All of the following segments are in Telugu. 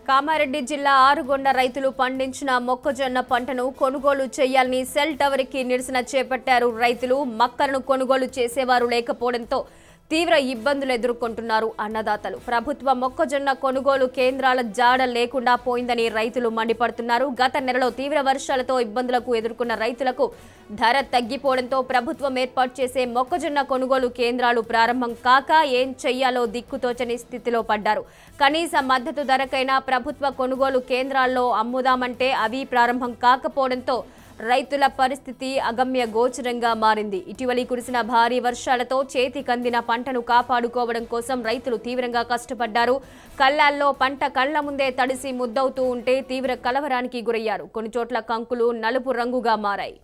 కామారెడ్డి జిల్లా ఆరుగొండ రైతులు పండించిన మొక్కజొన్న పంటను కొనుగోలు చేయాలని సెల్ టవర్ కి నిరసన చేపట్టారు. రైతులు మక్కలను కొనుగోలు చేసేవారు లేకపోవడంతో తీవ్ర ఇబ్బందులు ఎదుర్కొంటున్నారు అన్నదాతలు. ప్రభుత్వ మొక్కజొన్న కొనుగోలు కేంద్రాల జాడ లేకుండా పోయిందని రైతులు మండిపడుతున్నారు. గత నెలలో తీవ్ర వర్షాలతో ఇబ్బందులకు ఎదుర్కొన్న రైతులకు ధర తగ్గిపోవడంతో ప్రభుత్వం ఏర్పాటు చేసే మొక్కజొన్న కొనుగోలు కేంద్రాలు ప్రారంభం కాక ఏం చెయ్యాలో దిక్కుతోచని స్థితిలో పడ్డారు. కనీస మద్దతు ధరకైనా ప్రభుత్వ కొనుగోలు కేంద్రాల్లో అమ్ముదామంటే అవి ప్రారంభం కాకపోవడంతో రైతుల పరిస్థితి అగమ్య గోచరంగా మారింది. ఇటీవలి కురిసిన భారీ వర్షాలతో చేతికందిన పంటను కాపాడుకోవడం కోసం రైతులు తీవ్రంగా కష్టపడ్డారు. కళ్ళాల్లో పంట కళ్ల ముందే తడిసి ముద్దవుతూ ఉంటే తీవ్ర కలవరానికి గురయ్యారు. కొన్ని చోట్ల కంకులు నలుపు రంగుగా మారాయి.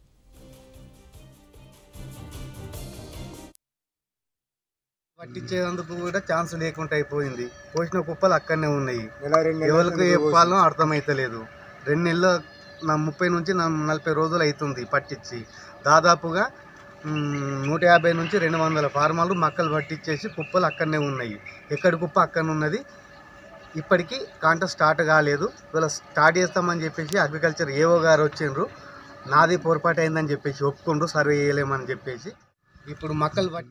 పట్టించేందుకు కూడా ఛాన్స్ లేకుండా అయిపోయింది. పోసిన కుప్పలు అక్కడనే ఉన్నాయి. ఎవరికి చెప్పాలో అర్థమైతలేదు. 2 నెలలు 30 నుంచి 40 రోజులు అవుతుంది పట్టించి. దాదాపుగా 150 నుంచి 200 ఫార్మాలు మక్కలు పట్టించేసి కుప్పలు అక్కడనే ఉన్నాయి. ఎక్కడి కుప్ప అక్కడ ఉన్నది. ఇప్పటికీ కాంట స్టార్ట్ కాలేదు. ఇవాళ స్టార్ట్ చేస్తామని చెప్పేసి అగ్రికల్చర్ ఏఓ గారు వచ్చిండ్రు. నాది పొరపాటు అయిందని చెప్పేసి ఒప్పుకుండ్రు, సర్వే చేయలేమని చెప్పేసి. ఇప్పుడు మక్కలు పట్టి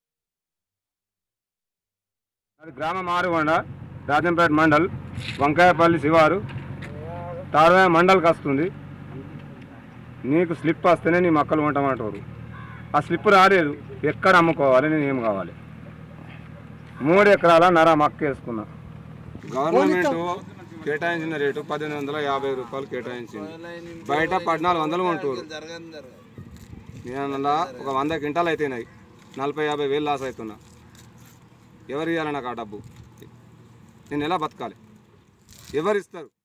గ్రామం ఆరుగొండ, రాజంపేట మండల్, వంకాయపల్లి శివారు, తారవాయ మండల్కి వస్తుంది. నీకు స్లిప్ వస్తేనే నీ మొక్కలు కొంటామంటారు. ఆ స్లిప్ రాలేదు. ఎక్కడ అమ్ముకోవాలి, నేను ఏం కావాలి? 3 ఎకరాల నర మొక్క వేసుకున్నా. గవర్నమెంట్ కేటాయించిన రేటు 1850 రూపాయలు కేటాయించింది. బయట 1400 కొంటారు. నేను ఒక 100 క్వింటాలు అయిపోయినాయి. 40-50 వేలు లాస్ అవుతున్నా. ఎవరు ఇవ్వాలి నాకు ఆ డబ్బు? నేను ఎలా బతకాలి? ఎవరు ఇస్తారు?